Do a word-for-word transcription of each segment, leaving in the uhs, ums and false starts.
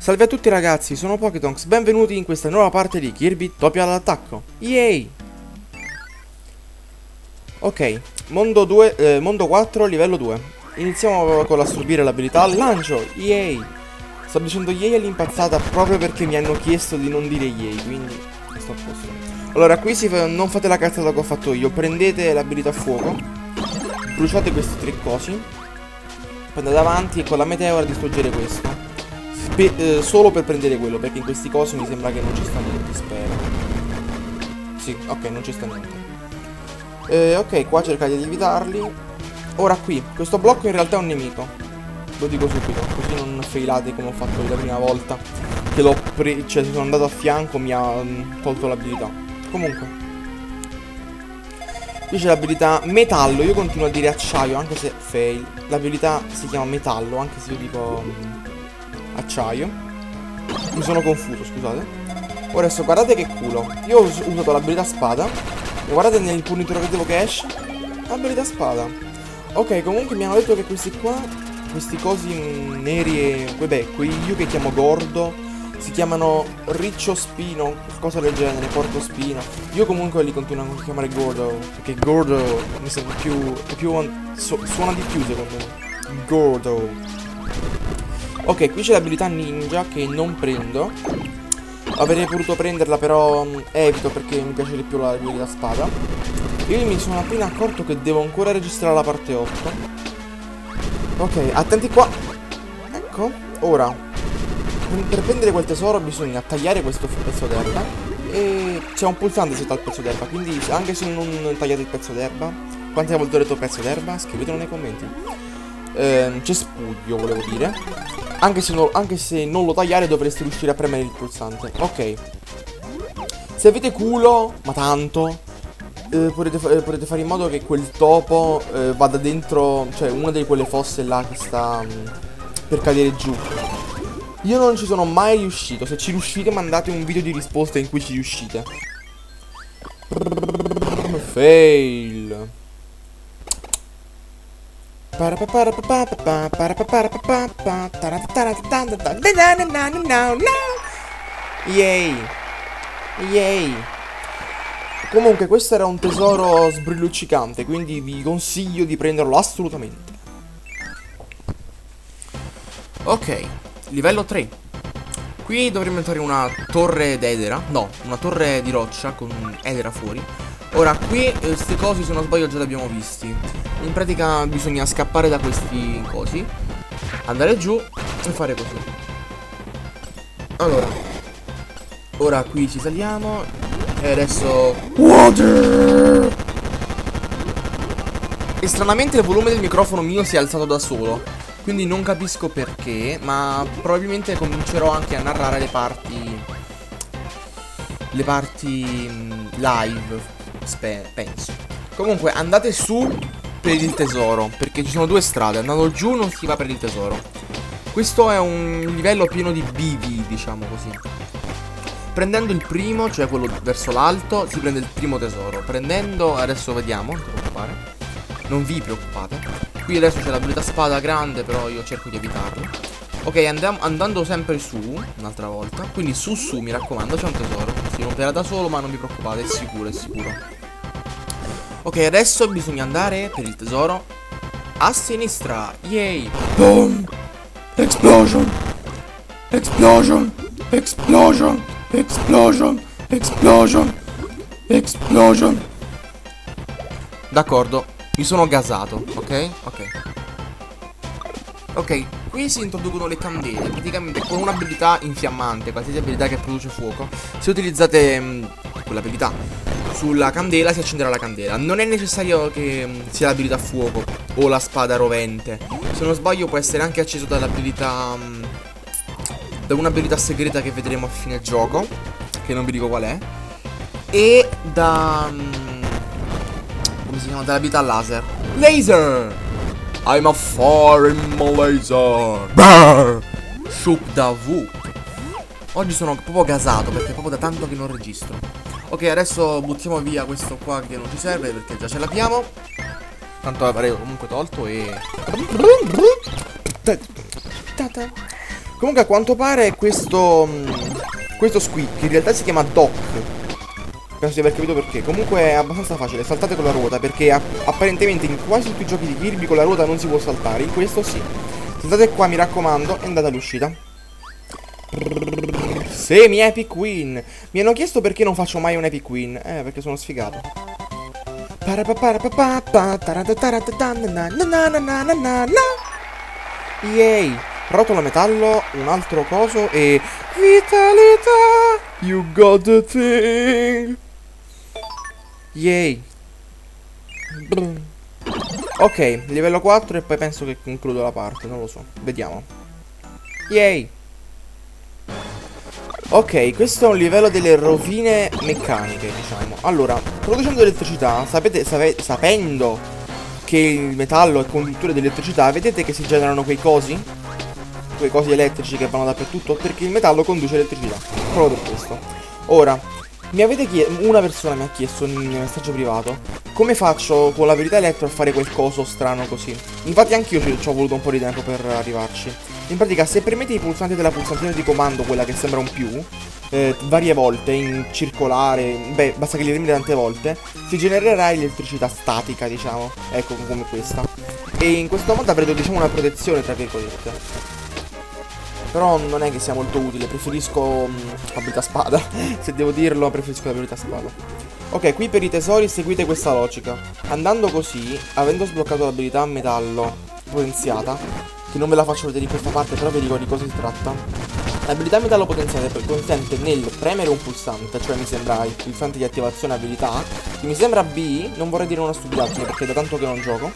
Salve a tutti ragazzi, sono Pokétonks, benvenuti in questa nuova parte di Kirby Doppia all'attacco. Yay! Ok, mondo, due, eh, mondo quattro, livello due. Iniziamo con l'assorbire l'abilità al lancio. Yay! Sto dicendo yay all'impazzata proprio perché mi hanno chiesto di non dire yay, quindi sto a posto. Allora, qui si fa, non fate la cazzata che ho fatto io. Prendete l'abilità a fuoco, bruciate questi tre cosi, poi andate avanti e con la meteora distruggere questo. Spe eh, solo per prendere quello, perché in questi cosi mi sembra che non ci sta niente, spero. Sì, ok, non ci sta niente. eh, Ok, qua cercate di evitarli. Ora qui, questo blocco in realtà è un nemico, lo dico subito, così non failate come ho fatto la prima volta che l'ho preso, cioè sono andato a fianco, mi ha um, tolto l'abilità. Comunque qui c'è l'abilità metallo, io continuo a dire acciaio anche se fail. L'abilità si chiama metallo, anche se io dico um, acciaio. Mi sono confuso, scusate. Ora adesso guardate che culo. Io ho usato l'abilità spada e guardate nel punto interrogativo che esce abilità spada. Ok, comunque mi hanno detto che questi qua, questi cosi neri e vabbè, quelli io che chiamo gordo, si chiamano riccio spino, cosa del genere, porco spino. Io comunque li continuo a chiamare gordo, perché gordo mi sembra più, è più su, suona di più secondo me. Gordo. Ok, qui c'è l'abilità ninja che non prendo. Avrei potuto prenderla, però mh, evito perché mi piace di più l'abilità spada. Io mi sono appena accorto che devo ancora registrare la parte otto. Ok, attenti qua. Ecco, ora per prendere quel tesoro bisogna tagliare questo pezzo d'erba. E c'è un pulsante sotto al pezzo d'erba, quindi anche se non tagliate il pezzo d'erba, quante volte ho detto pezzo d'erba? Scrivetelo nei commenti. Ehm, cespuglio volevo dire. Anche se, no, anche se non lo tagliare dovreste riuscire a premere il pulsante. Ok. Se avete culo, ma tanto, eh, potete, fa eh, potete fare in modo che quel topo eh, vada dentro, cioè una di quelle fosse là che sta mh, per cadere giù. Io non ci sono mai riuscito. Se ci riuscite mandate un video di risposta in cui ci riuscite. Fail. Yay. Yay. Comunque questo era un tesoro sbrilluccicante, quindi vi consiglio di prenderlo assolutamente. Ok, livello tre. Qui dovremmo entrare in una torre d'edera. No, una torre di roccia con edera fuori. Ora qui queste eh, cose se non sbaglio già le abbiamo visti. In pratica bisogna scappare da questi cosi, andare giù e fare così. Allora, ora qui ci saliamo e adesso water! E stranamente il volume del microfono mio si è alzato da solo, quindi non capisco perché, ma probabilmente comincerò anche a narrare le parti Le parti mh, live, penso. Comunque andate su per il tesoro, perché ci sono due strade. Andando giù non si va per il tesoro. Questo è un livello pieno di bivi, diciamo così. Prendendo il primo, cioè quello verso l'alto, si prende il primo tesoro. Prendendo, adesso vediamo, non ti preoccupare, non vi preoccupate. Qui adesso c'è l'abilità spada grande, però io cerco di evitarlo. Ok, andiamo, andando sempre su, un'altra volta. Quindi su su, mi raccomando, c'è un tesoro. Si romperà da solo, ma non vi preoccupate, è sicuro, è sicuro. Ok, adesso bisogna andare per il tesoro a sinistra. Yay. Boom. Explosion. Explosion. Explosion. Explosion. Explosion. Explosion. D'accordo, mi sono gasato, ok? Ok. Ok, qui si introducono le candele. Praticamente con un'abilità infiammante, qualsiasi abilità che produce fuoco, se utilizzate mh, quell'abilità sulla candela si accenderà la candela. Non è necessario che mh, sia l'abilità a fuoco o la spada rovente. Se non sbaglio può essere anche acceso dall'abilità mh, da un'abilità segreta che vedremo a fine gioco, che non vi dico qual è. E da mh, come si chiama? Dall'abilità laser. Laser! I'm a fire in my laser. Brr! Shook da V. Oggi sono proprio gasato perché proprio da tanto che non registro. Ok, adesso buttiamo via questo qua che non ci serve perché già ce l'abbiamo. Tanto l'avrei comunque tolto e Comunque a quanto pare questo mh, questo Squeak in realtà si chiama Doc. Penso di aver capito perché. Comunque è abbastanza facile, saltate con la ruota, perché apparentemente in quasi tutti i giochi di Kirby con la ruota non si può saltare. In questo sì. Saltate qua, mi raccomando, e andate all'uscita. Semi Epic Win. Mi hanno chiesto perché non faccio mai un Epic Win. Eh, perché sono sfigato. Yay. Rotolo metallo, un altro coso e... Vitalità! You got the thing! Yay! Ok, livello quattro e poi penso che concludo la parte, non lo so. Vediamo. Yay! Ok, questo è un livello delle rovine meccaniche, diciamo. Allora, producendo elettricità, sapete, sape, sapendo che il metallo è conduttore di elettricità, vedete che si generano quei cosi? Quei cosi elettrici che vanno dappertutto, perché il metallo conduce elettricità. Proprio per questo. Ora, mi avete chiesto, una persona mi ha chiesto nel mio messaggio privato, come faccio con l'abilità elettro a fare quel coso strano così. Infatti anch'io ci, ci ho voluto un po' di tempo per arrivarci. In pratica, se premete i pulsanti della pulsantina di comando, quella che sembra un più, eh, varie volte, in circolare, beh, basta che li premete tante volte, si genererà elettricità statica, diciamo, ecco, come questa. E in questo modo avrete, diciamo, una protezione, tra virgolette. Però non è che sia molto utile, preferisco mh, abilità spada. Se devo dirlo, preferisco l'abilità spada. Ok, qui per i tesori seguite questa logica. Andando così, avendo sbloccato l'abilità metallo potenziata, che non ve la faccio vedere in questa parte, però vi dico di cosa si tratta. L'abilità metallo potenziata consente nel premere un pulsante, cioè mi sembra il pulsante di attivazione abilità, che mi sembra B, non vorrei dire una stupidaggine perché da tanto che non gioco.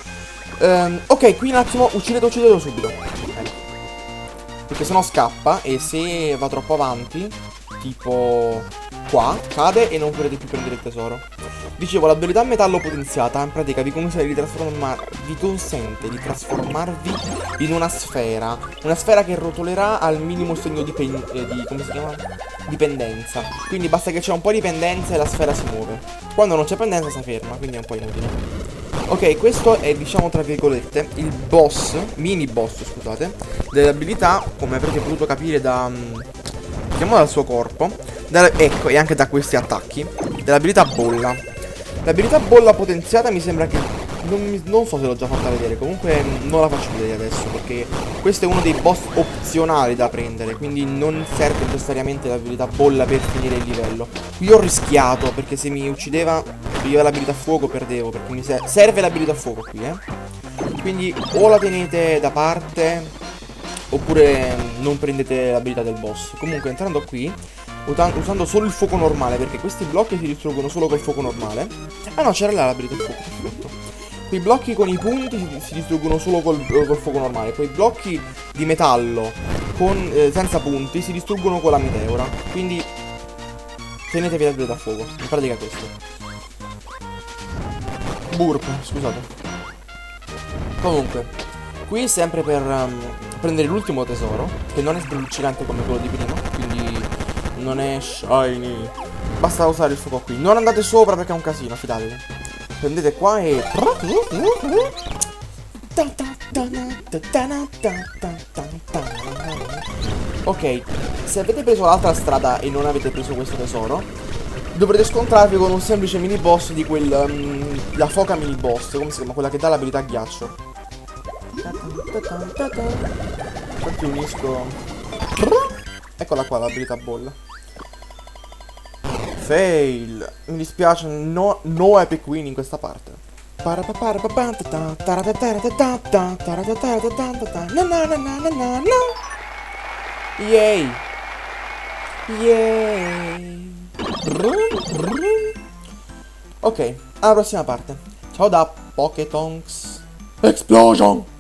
Um, ok, qui un attimo, uccidete, uccidetelo subito. Ecco. Perché sennò scappa e se va troppo avanti, tipo qua, cade e non potete più prendere il tesoro. Dicevo, l'abilità metallo potenziata in pratica vi consente di, trasformar vi consente di trasformarvi in una sfera. Una sfera che rotolerà al minimo segno di, eh, di come si chiama? Dipendenza. Quindi basta che c'è un po' di pendenza e la sfera si muove. Quando non c'è pendenza si ferma, quindi è un po' inutile. Ok, questo è, diciamo, tra virgolette, il boss, mini boss, scusate, dell'abilità, come avrete potuto capire da, diciamo, dal suo corpo, da, ecco, e anche da questi attacchi, dell'abilità bolla. L'abilità bolla potenziata mi sembra che, non, non so se l'ho già fatta vedere, comunque non la faccio vedere adesso, perché questo è uno dei boss opzionali da prendere, quindi non serve necessariamente l'abilità bolla per finire il livello. Qui ho rischiato, perché se mi uccideva... io l'abilità fuoco perdevo, perché mi ser serve l'abilità fuoco qui, eh. Quindi o la tenete da parte oppure non prendete l'abilità del boss. Comunque entrando qui, usando solo il fuoco normale, perché questi blocchi si distruggono solo col fuoco normale. Ah no, c'era là l'abilità del fuoco, perfetto. Quei blocchi con i punti si, si distruggono solo col, col fuoco normale. Quei blocchi di metallo con, eh, senza punti si distruggono con la meteora. Quindi tenetevi l'abilità fuoco, in pratica è questo. Burp, scusate. Comunque, qui sempre per um, prendere l'ultimo tesoro, che non è sbruccicante come quello di prima, quindi non è shiny. Basta usare il fuoco qui. Non andate sopra perché è un casino, fidatevi. Prendete qua e... ok, se avete preso l'altra strada e non avete preso questo tesoro, dovrete scontrarvi con un semplice mini boss di quel... Um, la foca mini boss, come si chiama? Quella che dà l'abilità ghiaccio. Infatti unisco... eccola qua l'abilità bolla. Fail. Mi dispiace, no, no epic win in questa parte. Yay. Yay. Ok, alla prossima parte. Ciao da Poketonks. Explosion.